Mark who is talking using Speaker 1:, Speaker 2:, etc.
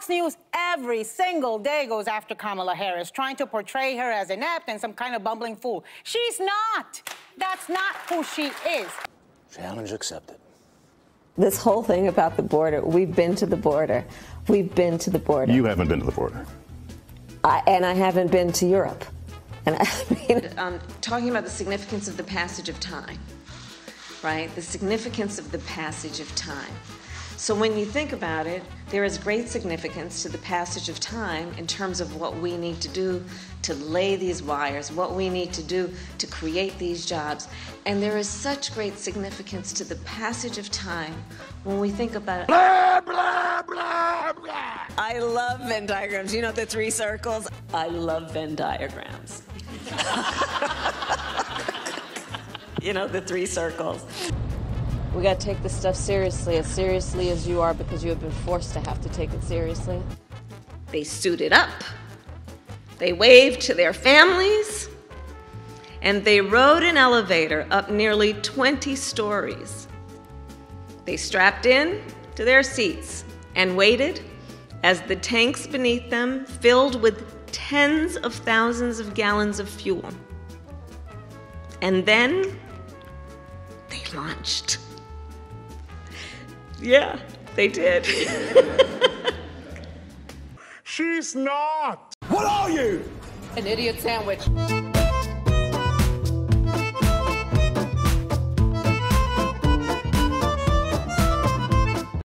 Speaker 1: Fox News every single day goes after Kamala Harris, trying to portray her as inept and some kind of bumbling fool. She's not. That's not who she is.
Speaker 2: Challenge accepted.
Speaker 3: This whole thing about the border, we've been to the border. We've been to the border.
Speaker 4: You haven't been to the border.
Speaker 3: And I haven't been to Europe. And I mean,
Speaker 5: talking about the significance of the passage of time, right? The significance of the passage of time. So when you think about it, there is great significance to the passage of time in terms of what we need to do to lay these wires, what we need to do to create these jobs. And there is such great significance to the passage of time when we think about it.
Speaker 2: Blah, blah, blah, blah.
Speaker 3: I love Venn diagrams. You know the 3 circles? I love Venn diagrams. You know the 3 circles. We got to take this stuff seriously as you are, because you have been forced to have to take it seriously.
Speaker 5: They suited up, they waved to their families, and they rode an elevator up nearly 20 stories. They strapped in to their seats and waited as the tanks beneath them filled with tens of thousands of gallons of fuel. And then they launched. Yeah, they did.
Speaker 2: She's not. What are you?
Speaker 1: An idiot sandwich.